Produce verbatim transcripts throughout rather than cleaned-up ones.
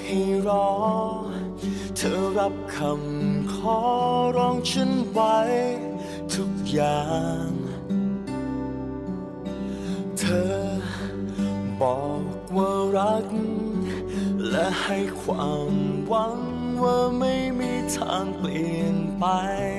ให้รอเธอรับคำขอร้องฉันไว้ทุกอย่างเธอบอกว่ารักและให้ความหวังว่าไม่มีทางเปลี่ยนไป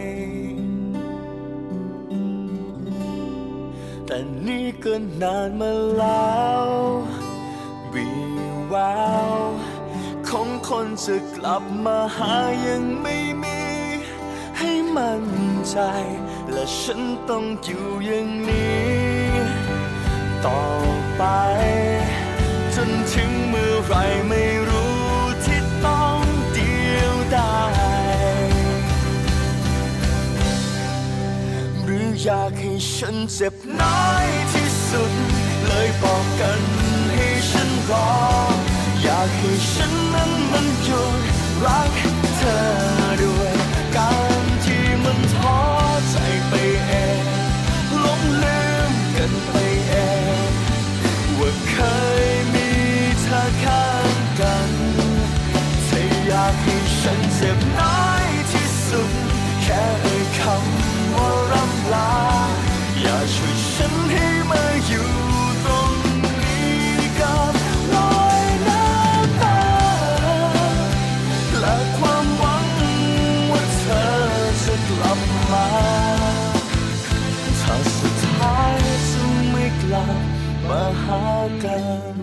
แต่นี่ก็นานมาแล้ววิแววของคนจะกลับมาหายังไม่มีให้มั่นใจและฉันต้องอยู่อย่างนี้ต่อไปจนถึงเมื่อไรไม่รู้ที่ต้องเดียวดายหรืออยากให้ฉันเจ็บน้อยที่สุดเลยบอกกันให้ฉันรออยากให้ฉันนั้นมันหยุดรักเธอด้วยการที่มันท้อใจไปเองหลงลืมกันไปเองว่าเคยมีเธอข้างกันเธออยากให้ฉันเจ็บน้อยที่สุดแค่เอ่ยคำว่าร่ำลาอย่าช่วยฉันให้มาอยู่ตรงนี้กับรอยน้ำตาและความหวังว่าเธอจะกลับมาถ้าสุดท้ายจะไม่กลับมาหากัน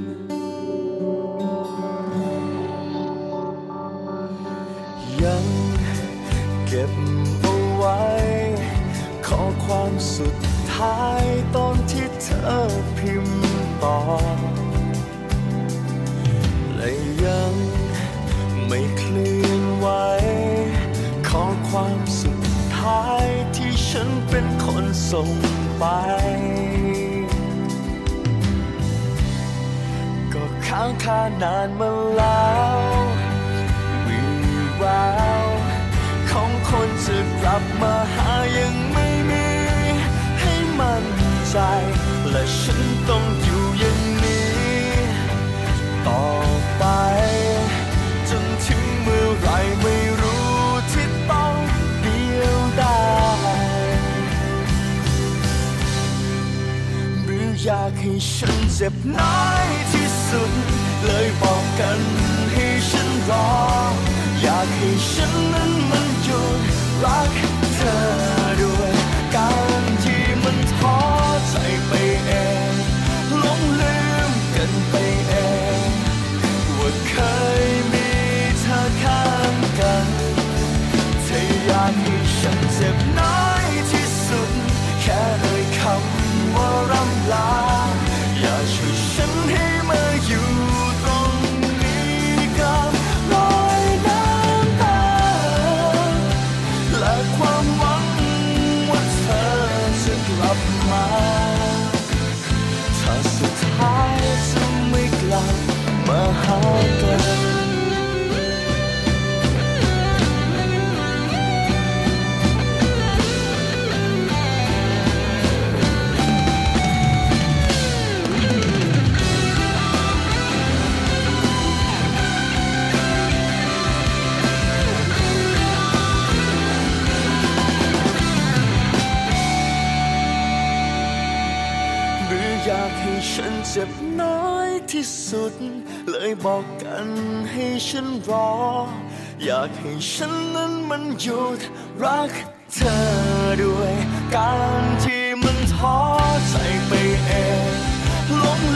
ยังเก็บเอาไว้ข้อความสุดท้ายตอนที่เธอพิมพ์ตอบและยังไม่เคลื่อนไหวข้อความสุดท้ายที่ฉันเป็นคนส่งไปก็ค้างคานานมาแล้ววิแววของคนจะกลับมาหายังไม่มีให้มั่นใจและฉันต้องอยู่อย่างนี้ต่อไปจนถึงเมื่อไรไม่รู้ที่ต้องเดียวดายหรืออยากให้ฉันเจ็บน้อยที่สุดเลยบอกกันให้ฉันรออยากให้ฉันนั้นมันหยุดรักเธอด้วยการที่มันท้อใจไปเองหลงลืมกันไปเองว่าเคยมีเธอข้างกันเธออยากให้ฉันเจ็บน้อยที่สุดแค่เอ่ยคำว่าร่ำลาอย่าช่วยฉันให้มาอยู่ตรงนี้กับรอยน้ำตาและความหวังว่าเธอจะกลับมาถ้าสุดท้ายจะไม่กลับมาหากันอยากให้ฉันเจ็บน้อยที่สุดเลยบอกกันให้ฉันรออยากให้ฉันนั้นมันหยุดรักเธอด้วยการที่มันท้อใจไปเองหลง